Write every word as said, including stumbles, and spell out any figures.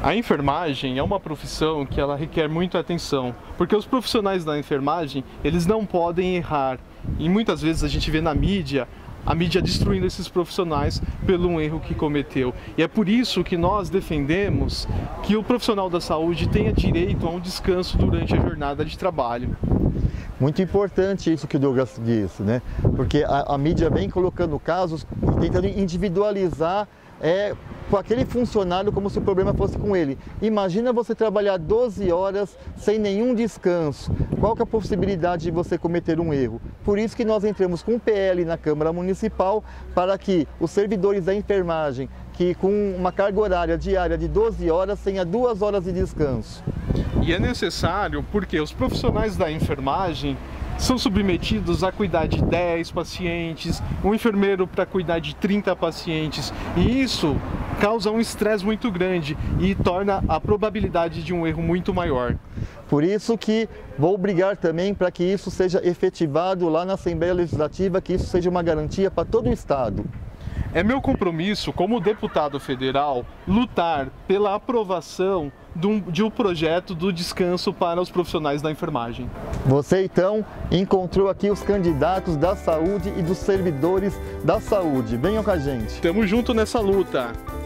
A enfermagem é uma profissão que ela requer muita atenção, porque os profissionais da enfermagem, eles não podem errar. E muitas vezes a gente vê na mídia, a mídia destruindo esses profissionais pelo um erro que cometeu. E é por isso que nós defendemos que o profissional da saúde tenha direito a um descanso durante a jornada de trabalho. Muito importante isso que o Douglas disse, né? Porque a, a mídia vem colocando casos, tentando individualizar é, com aquele funcionário como se o problema fosse com ele. Imagina você trabalhar doze horas sem nenhum descanso. Qual que é a possibilidade de você cometer um erro? Por isso que nós entramos com um P L na Câmara Municipal para que os servidores da enfermagem, que com uma carga horária diária de doze horas, tenha duas horas de descanso. E é necessário porque os profissionais da enfermagem são submetidos a cuidar de dez pacientes, um enfermeiro para cuidar de trinta pacientes, e isso causa um estresse muito grande e torna a probabilidade de um erro muito maior. Por isso que vou brigar também para que isso seja efetivado lá na Assembleia Legislativa, que isso seja uma garantia para todo o Estado. É meu compromisso, como deputado federal, lutar pela aprovação de um, de um projeto do descanso para os profissionais da enfermagem. Você, então, encontrou aqui os candidatos da saúde e dos servidores da saúde. Venham com a gente. Tamo junto nessa luta.